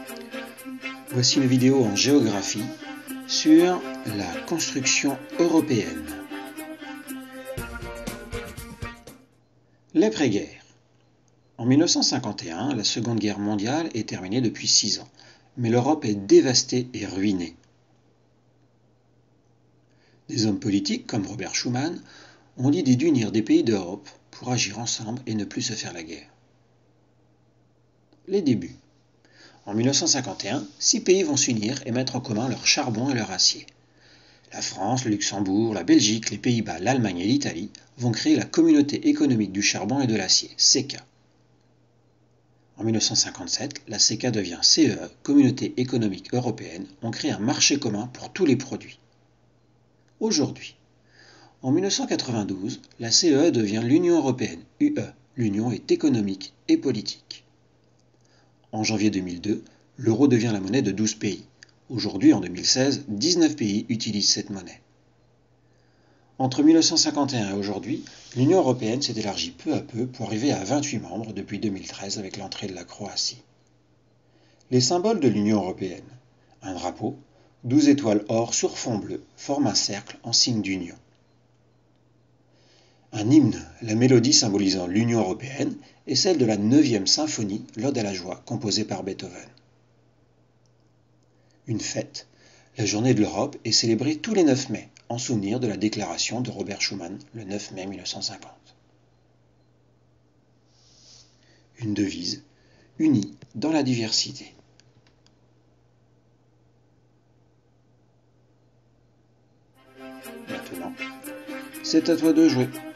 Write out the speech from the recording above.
Voici une vidéo en géographie sur la construction européenne. L'après-guerre. En 1951, la Seconde Guerre mondiale est terminée depuis 6 ans, mais l'Europe est dévastée et ruinée. Des hommes politiques comme Robert Schuman ont l'idée d'unir des pays d'Europe pour agir ensemble et ne plus se faire la guerre. Les débuts. En 1951, 6 pays vont s'unir et mettre en commun leur charbon et leur acier. La France, le Luxembourg, la Belgique, les Pays-Bas, l'Allemagne et l'Italie vont créer la Communauté économique du charbon et de l'acier, CECA. En 1957, la CECA devient CEE, Communauté économique européenne. On crée un marché commun pour tous les produits. Aujourd'hui, en 1992, la CEE devient l'Union européenne, UE. L'Union est économique et politique. En janvier 2002, l'euro devient la monnaie de 12 pays. Aujourd'hui, en 2016, 19 pays utilisent cette monnaie. Entre 1951 et aujourd'hui, l'Union européenne s'est élargie peu à peu pour arriver à 28 membres depuis 2013 avec l'entrée de la Croatie. Les symboles de l'Union européenne. Un drapeau, 12 étoiles or sur fond bleu, forment un cercle en signe d'union. Un hymne, la mélodie symbolisant l'Union européenne, est celle de la 9e symphonie, l'Ode à la joie, composée par Beethoven. Une fête, la journée de l'Europe, est célébrée tous les 9 mai, en souvenir de la déclaration de Robert Schuman, le 9 mai 1950. Une devise, unie dans la diversité. Maintenant, c'est à toi de jouer.